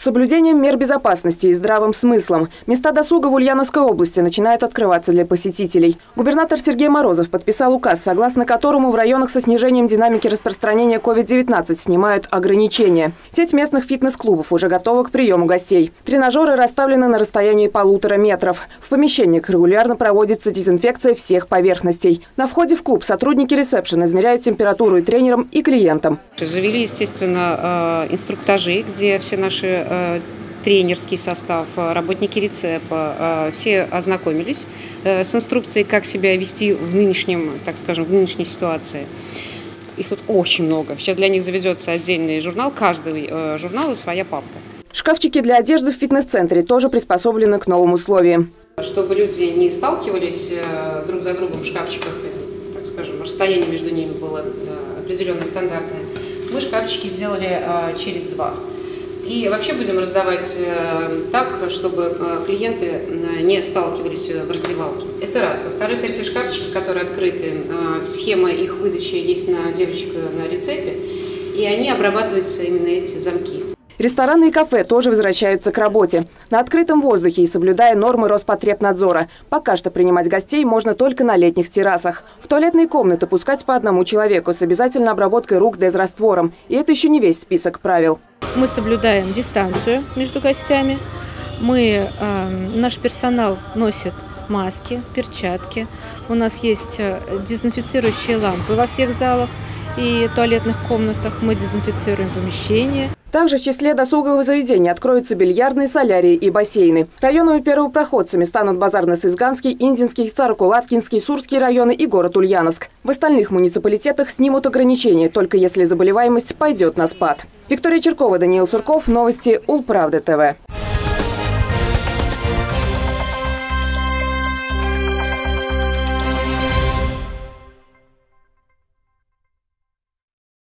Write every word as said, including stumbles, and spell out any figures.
соблюдением мер безопасности и здравым смыслом места досуга в Ульяновской области начинают открываться для посетителей. Губернатор Сергей Морозов подписал указ, согласно которому в районах со снижением динамики распространения ковид девятнадцать снимают ограничения. Сеть местных фитнес-клубов уже готова к приему гостей. Тренажеры расставлены на расстоянии полутора метров. В помещениях регулярно проводится дезинфекция всех поверхностей. На входе в клуб сотрудники ресепшена измеряют температуру и тренерам, и клиентам. Завели, естественно, инструктажи, где все наши тренерский состав, работники рецепа, все ознакомились с инструкцией, как себя вести в нынешнем, так скажем, в нынешней ситуации. Их тут очень много. Сейчас для них завезется отдельный журнал, каждый журнал и своя папка. Шкафчики для одежды в фитнес-центре тоже приспособлены к новым условиям. Чтобы люди не сталкивались друг за другом в шкафчиках, так скажем, расстояние между ними было определенно стандартное, мы шкафчики сделали через два. И вообще будем раздавать так, чтобы клиенты не сталкивались в раздевалке. Это раз. Во-вторых, эти шкафчики, которые открыты, схема их выдачи есть на девочек на рецепе, и они обрабатываются именно эти замки. Рестораны и кафе тоже возвращаются к работе. На открытом воздухе и соблюдая нормы Роспотребнадзора. Пока что принимать гостей можно только на летних террасах. В туалетные комнаты пускать по одному человеку с обязательной обработкой рук дезраствором. И это еще не весь список правил. Мы соблюдаем дистанцию между гостями. Мы, э, наш персонал носит маски, перчатки. У нас есть дезинфицирующие лампы во всех залах и туалетных комнатах. Мы дезинфицируем помещения. Также в числе досуговых заведений откроются бильярдные, солярии и бассейны. Районными первопроходцами станут Базарно-Сызганский, Индинский, Старокулаткинский, Сурский районы и город Ульяновск. В остальных муниципалитетах снимут ограничения, только если заболеваемость пойдет на спад. Виктория Черкова, Даниил Сурков. Новости Улправда ТВ.